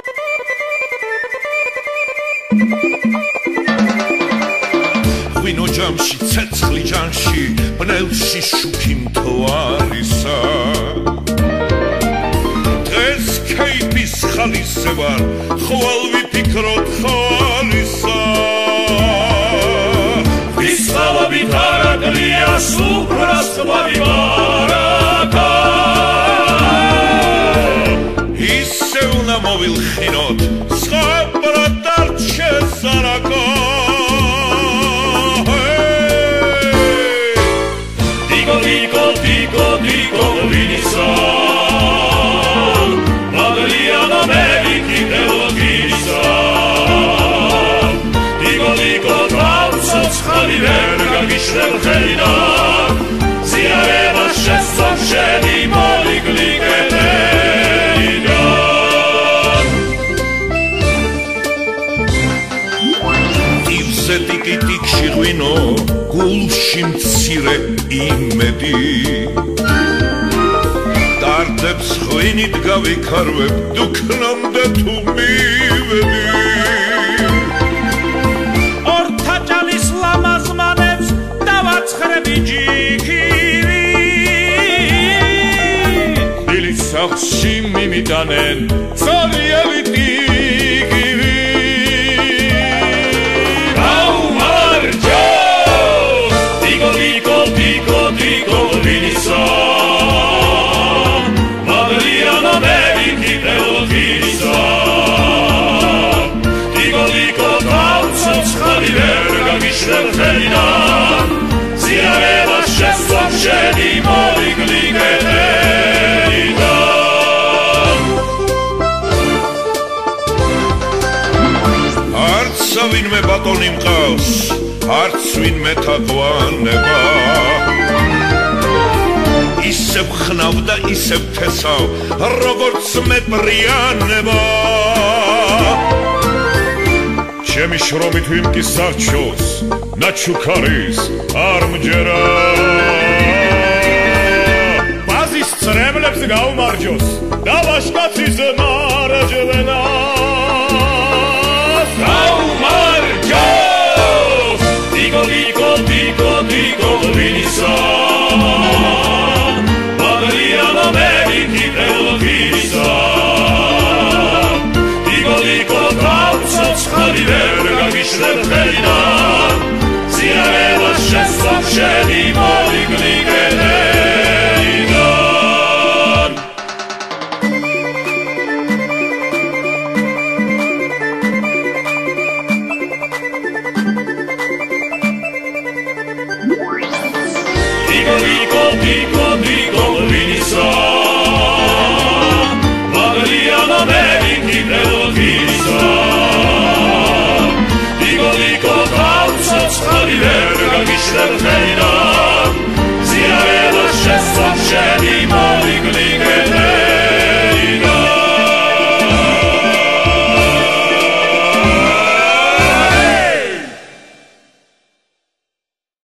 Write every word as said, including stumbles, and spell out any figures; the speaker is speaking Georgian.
ღვინო ჯამში ცეცხლი ჯანში ბნელში შუქი მთვარისა დღეს ქეიფის ხალისე ვარ ხვალ ვიფიქროთ ხალისა ვის ხალობით არაკლია სუფრას ხვავი მარაკა ისე უნდა მოვილხინოთ სხვაბრად დარჩეს არაკა Dico, dico, dico, vinisa Madriana Meliki Elogisa Dico, dico, traucoc Haliverga Gishler Helina Zirareva Shesov Sheni Molik Ligetelina Ivse tiki tik shirvino Gulshi mtsire იმედი დარდებს ხვინით გავიქარვებ დუქნამდე თუ მივედი ორთა ჭალის ლამაზმანებს დავაცხრები ჯიქივი დილის სახლში მიმიტანენ ცოლიელი ტიგივი Vinisa Madriana Meliki Elogisa Dico, dico, traucoc Haliverga Gishler Helina Zirareva Shesov Sheni Molik Ligetelina Arts vinme batoni mqavs Arts vinme თაყვანება ისევ ხნავ და ისევ თესავ როგორც მეპრიანება ჩემი შრომით ვიმ კი სარჩოს ნაჩუქარის არ მჯერა ბაზის წრებლებს გავმარჯოს და ვაშკაცის მარჯვენა გავმარჯოს დიგო დიგო დიგო დიგო ვინისა Meliki Elogisa Dico, dico, traucoc Haliverga Gishler Helina Zirareva Shesov Sheni Molik Ligetelina Dico, dico, dico